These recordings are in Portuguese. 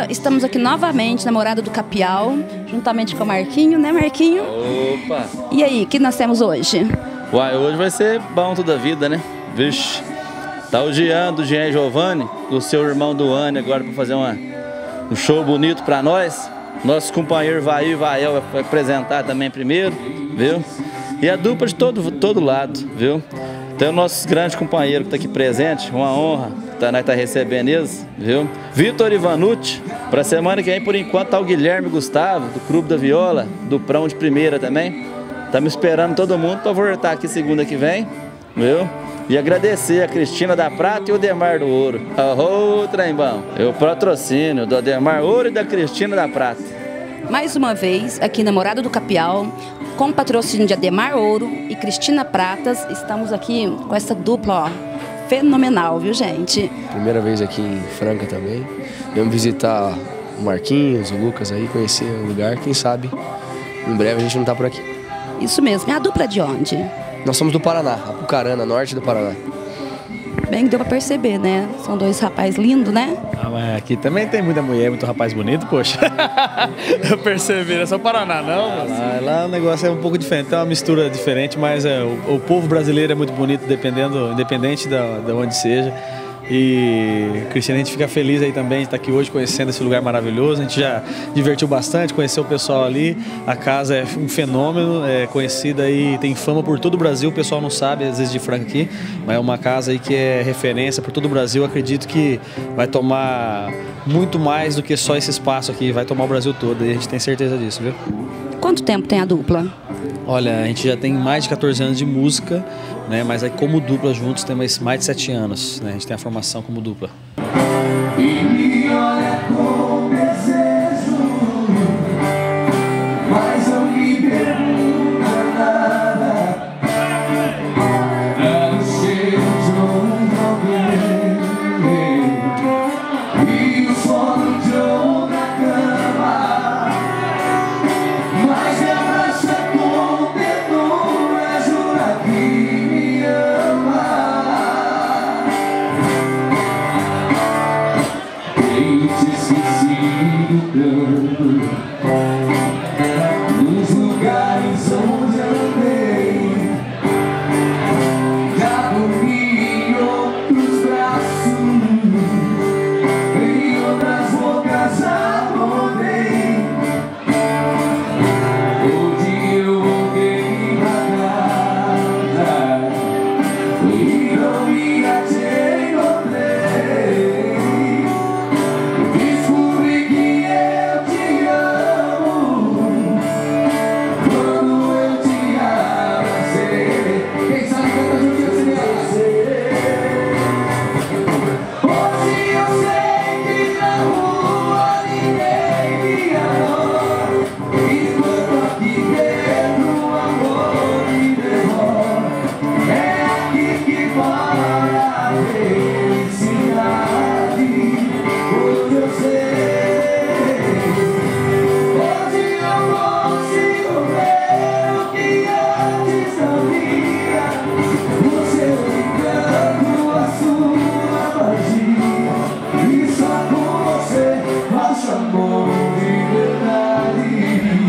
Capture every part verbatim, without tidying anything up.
estamos aqui novamente na Morada do Capial, juntamente com o Marquinho, né, Marquinho? Opa! E aí, o que nós temos hoje? Uai, hoje vai ser bom toda a vida, né? Vixe, tá o Jean, do Jean e Giovanni, do seu irmão Duane, agora para fazer uma, um show bonito para nós. Nosso companheiro Vai e Vael vai apresentar também primeiro, viu? E a dupla de todo, todo lado, viu? Tem o nosso grande companheiro que está aqui presente, uma honra, tá, nós tá recebendo eles, viu? Vitor Ivanucci, para semana que vem, por enquanto, tá o Guilherme Gustavo, do Clube da Viola, do Prão de Primeira também. Estamos esperando todo mundo para voltar aqui segunda que vem, viu? E agradecer a Cristina da Prata e o Demar do Ouro. Ô, oh, trembão, é o patrocínio do Demar Ouro e da Cristina da Prata. Mais uma vez, aqui na Morada do Capial, com o patrocínio de Ademar Ouro e Cristina Pratas, estamos aqui com essa dupla, ó, fenomenal, viu, gente? Primeira vez aqui em Franca também. Vamos visitar o Marquinhos, o Lucas aí, conhecer o lugar. Quem sabe, em breve a gente não tá por aqui. Isso mesmo. E a dupla é de onde? Nós somos do Paraná, Apucarana, norte do Paraná. Bem que deu pra perceber, né? São dois rapazes lindos, né? Ah, mas aqui também tem muita mulher, muito rapaz bonito, poxa. Eu percebi, não é só Paraná, não. Ah, lá, lá o negócio é um pouco diferente, tem uma mistura diferente, mas é, o, o povo brasileiro é muito bonito, dependendo, independente da, da onde seja. E, Cristina, a gente fica feliz aí também de estar aqui hoje conhecendo esse lugar maravilhoso. A gente já divertiu bastante, conheceu o pessoal ali. A casa é um fenômeno, é conhecida aí, tem fama por todo o Brasil. O pessoal não sabe, às vezes, de Franca aqui, mas é uma casa aí que é referência por todo o Brasil. Acredito que vai tomar muito mais do que só esse espaço aqui, vai tomar o Brasil todo, e a gente tem certeza disso, viu? Quanto tempo tem a dupla? Olha, a gente já tem mais de quatorze anos de música, né? Mas aí como dupla juntos temos mais de sete anos, né? A gente tem a formação como dupla. E me olha com desejo, mas não me pergunta nada. É o cheiro de um problema e o sono de outra cama. Mas me abraça com ternura, jura que me ama. Tenho te esquecido tanto nos lugares onde andei. Já dormi em outros braços, em outras bocas já rodei. Hoje eu voltei pra casa e não ia te encontrei. Descobri que eu te amo quando eu te abracei. Quem sabe canta junto com você. Hoje eu sei que na rua ninguém me amou, enquanto aqui dentro o amor me devora. É aqui que mora a felicidade. Hoje eu sei, hoje eu consigo ver o que antes não via. O seu encanto, a sua magia, e só com você acho amor de verdade.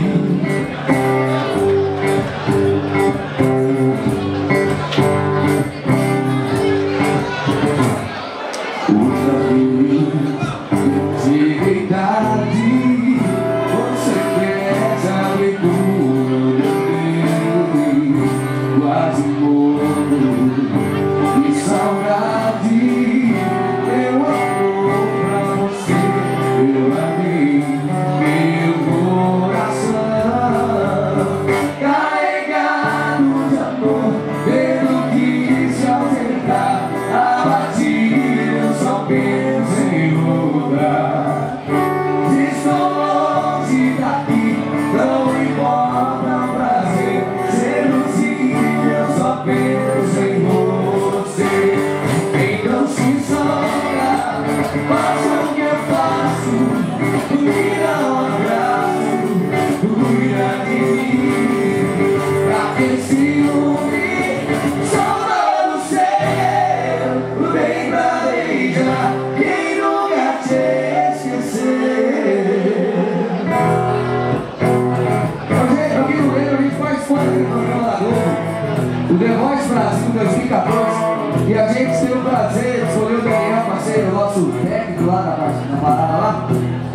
O caminho de verdade, com certeza me cura.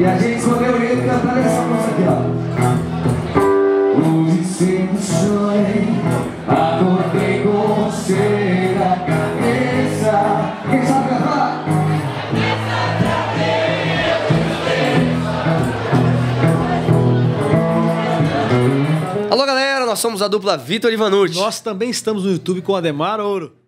E a gente escolheu ele cantar essa música aqui, ó. Hoje sempre sonhei, acordei com você na cabeça. Quem sabe cantar? Alô, galera, nós somos a dupla Vitor e Vanucci. Nós também estamos no YouTube com Ademar Ouro.